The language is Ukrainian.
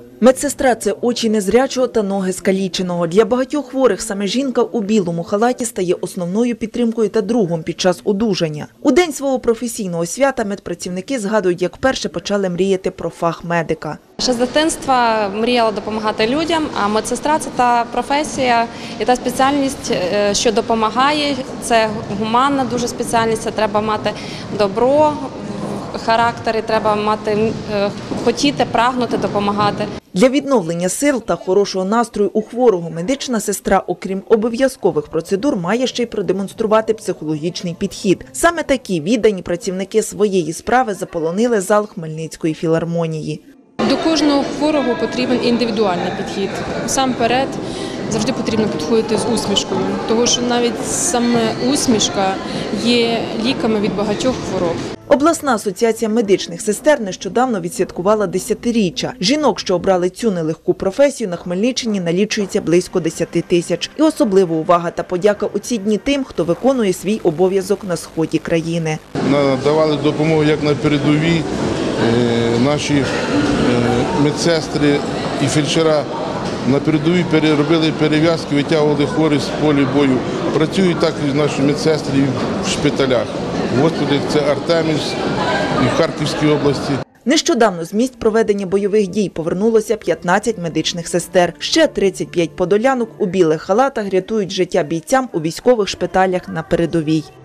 Медсестра – це очі незрячого та ноги скаліченого. Для багатьох хворих саме жінка у білому халаті стає основною підтримкою та другом під час одужання. У день свого професійного свята медпрацівники згадують, як вперше почали мріяти про фах медика. Ще з дитинства мріяла допомагати людям, а медсестра – це та професія і та спеціальність, що допомагає. Це гуманна дуже спеціальність, це треба мати добро, характер, треба хотіти, прагнути допомагати. Для відновлення сил та хорошого настрою у хворого медична сестра, окрім обов'язкових процедур, має ще й продемонструвати психологічний підхід. Саме такі віддані працівники своєї справи заполонили зал Хмельницької філармонії. До кожного хворого потрібен індивідуальний підхід. Насамперед завжди потрібно підходити з усмішкою, тому що навіть саме усмішка є ліками від багатьох хвороб. Обласна асоціація медичних сестер нещодавно відсвяткувала 10-річчя. Жінок, що обрали цю нелегку професію, на Хмельниччині налічується близько 10 тисяч. І особлива увага та подяка у ці дні тим, хто виконує свій обов'язок на сході країни. Надавали допомогу як на передовій, наші медсестри і фельдшера на передовій робили перев'язки, витягували хворих з поля бою. Працюють також наші медсестри в шпиталях. В госпіталях це Артемівськ і в Харківській області. Нещодавно з місць проведення бойових дій повернулося 15 медичних сестер. Ще 35 подолянок у білих халатах рятують життя бійцям у військових шпиталях на передовій.